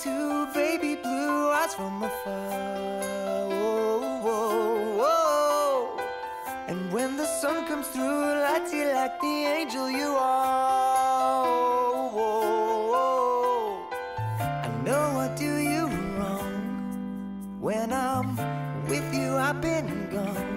into baby blue eyes from afar. Whoa, whoa, whoa. And when the sun comes through, lights you like the angel you are. Whoa, whoa. I know I do you wrong. When I'm with you, I've been gone.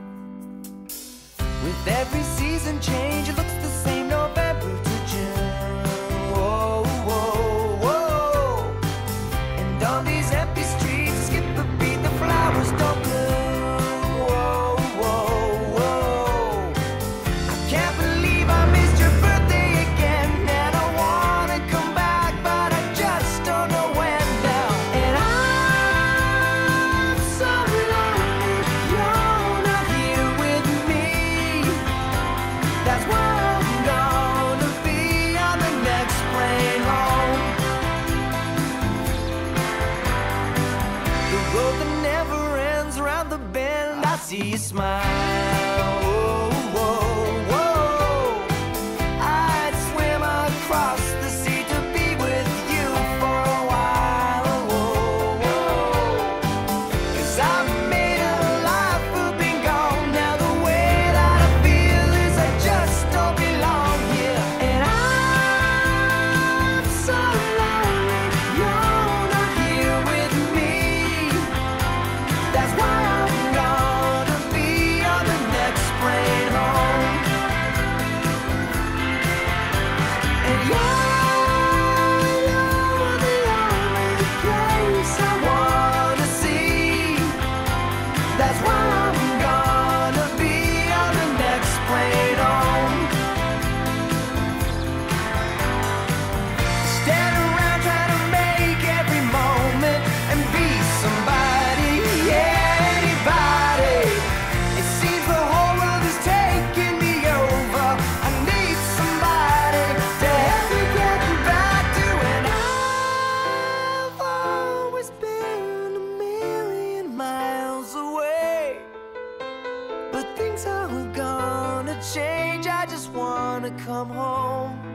With every season change, it looks the same November to June. Whoa, whoa, whoa. And on these empty streets, skip a beat, the flowers don't bloom. Whoa, whoa, whoa. I can't believe I missed your birthday again, and I wanna come back, but I just don't know when now. And I'm so lonely, you're not here with me. That's why I'm gonna be on the next plane home. The road that never ends, round the bend, I see you smile. Whoa, whoa, whoa. I'd swim across the sea to be with you for a while. Whoa, whoa. 'Cause I've made a life of being gone. Now the way that I feel is I just don't belong here. And I'm so lonely, you're not here with me. That's why I'm gonna be on the next plane home. And you're the only place I wanna see. That's why I'm gonna be on the next plane home. Stand around trying to make every moment and be somebody, yeah, anybody. It seems the whole world is taking me over. I need somebody to help me get back to. And I've always been a million miles away, but things are gonna change. I just wanna come home.